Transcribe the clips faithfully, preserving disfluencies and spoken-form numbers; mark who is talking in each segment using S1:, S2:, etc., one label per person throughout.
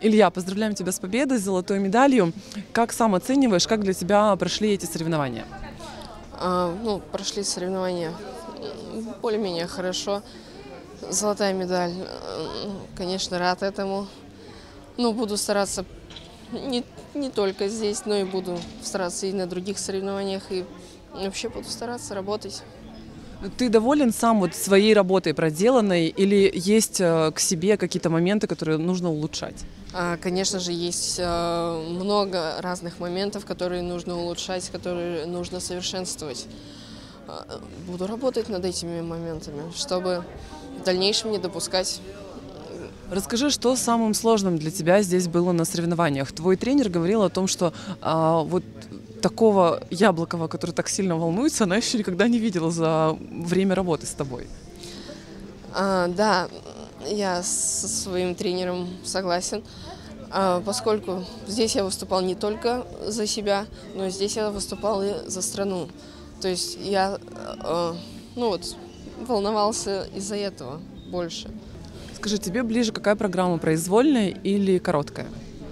S1: Илья, поздравляем тебя с победой, с золотой медалью. Как сам оцениваешь, как для тебя прошли эти соревнования?
S2: А, ну, прошли соревнования м, более-менее хорошо. Золотая медаль, э, конечно, рад этому. Ну, буду стараться не, не только здесь, но и буду стараться и на других соревнованиях. И вообще буду стараться работать.
S1: Ты доволен сам вот своей работой проделанной или есть э, к себе какие-то моменты, которые нужно улучшать?
S2: А, конечно же, есть э, много разных моментов, которые нужно улучшать, которые нужно совершенствовать. А, Буду работать над этими моментами, чтобы в дальнейшем не допускать.
S1: Расскажи, что самым сложным для тебя здесь было на соревнованиях? Твой тренер говорил о том, что а, вот такого Яблокова, который так сильно волнуется, она еще никогда не видела за время работы с тобой.
S2: А, да, я со своим тренером согласен, а, поскольку здесь я выступал не только за себя, но здесь я выступал и за страну. То есть я э, ну вот, волновался из-за этого больше.
S1: Скажи, тебе ближе какая программа, произвольная или короткая?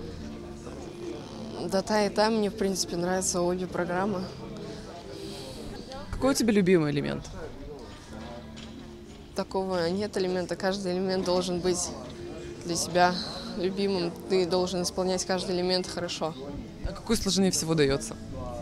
S2: Да, та и та, мне, в принципе, нравятся обе программы.
S1: Какой у тебя любимый элемент?
S2: Такого нет элемента. Каждый элемент должен быть для себя любимым. Ты должен исполнять каждый элемент хорошо.
S1: А какой сложнее всего дается?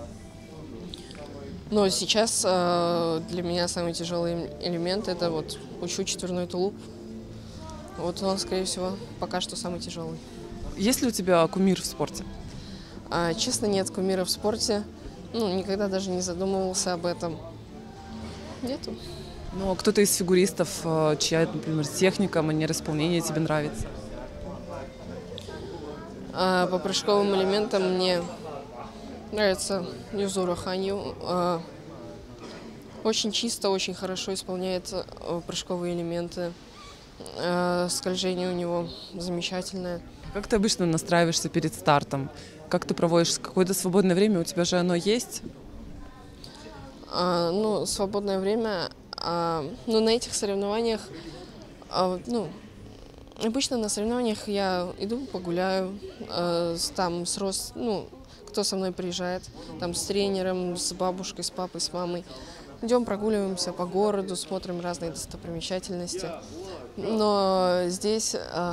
S2: Но сейчас э, для меня самый тяжелый элемент – это вот учу четверной тулуп. Вот он, скорее всего, пока что самый тяжелый.
S1: Есть ли у тебя кумир в спорте?
S2: А, честно, нет кумира в спорте. Ну, никогда даже не задумывался об этом. Нету.
S1: Ну, а кто-то из фигуристов, э, чья, например, техника, манера исполнения тебе нравится?
S2: А, по прыжковым элементам мне нравится Юзура Ханью. А, очень чисто, очень хорошо исполняет а, прыжковые элементы. А, скольжение у него замечательное.
S1: Как ты обычно настраиваешься перед стартом? Как ты проводишь какое-то свободное время? У тебя же оно есть?
S2: А, ну, свободное время, а, ну, на этих соревнованиях, а, ну, обычно на соревнованиях я иду погуляю, а, с, там, с рост, ну, кто со мной приезжает, там, с тренером, с бабушкой, с папой, с мамой. Идем прогуливаемся по городу, смотрим разные достопримечательности. Но здесь, а,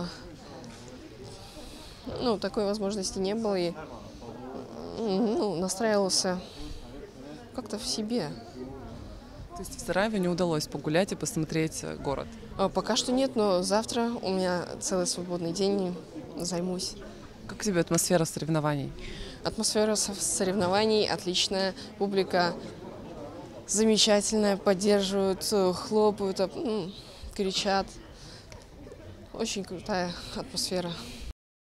S2: ну, такой возможности не было, и, ну, настраивался как-то в себе.
S1: То есть в Сараеве не удалось погулять и посмотреть э, город?
S2: А, Пока что нет, но завтра у меня целый свободный день, займусь.
S1: Как тебе атмосфера соревнований?
S2: Атмосфера со- соревнований отличная, публика замечательная, поддерживают, э, хлопают, ап- м, кричат. Очень крутая атмосфера.